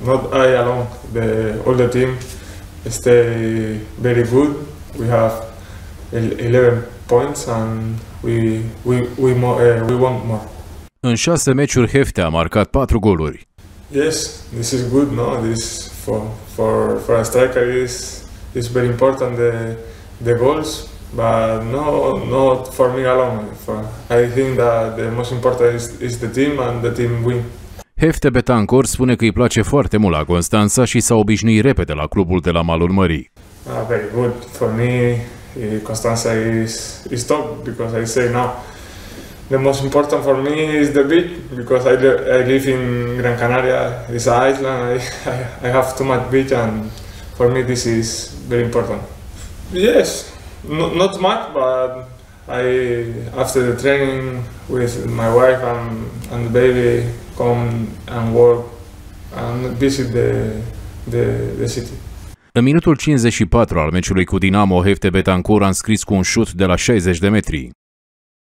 not I alone. All the team stay very good. We have 11 points and we want more. În 6 meciuri Hefte a marcat 4 goluri. Yes, this is good, no? This for a striker is very important the goals, but not for me alone. I think that the most important is the team and the team win. Hefte Betancor spune că îi place foarte mult la Constanța și s-a obișnuit repede la clubul de la malul mării. Very good. For me, Constanța is top because I say now the most important for me is the beach because I live in Gran Canaria. It's an island. I have too much beach and for me this is very important. Yes, not much, but after the training with my wife and the baby come and work and visit the city. În minutul 54 al meciului cu Dinamo, Hefte Betancor a înscris cu un șut de la 60 de metri.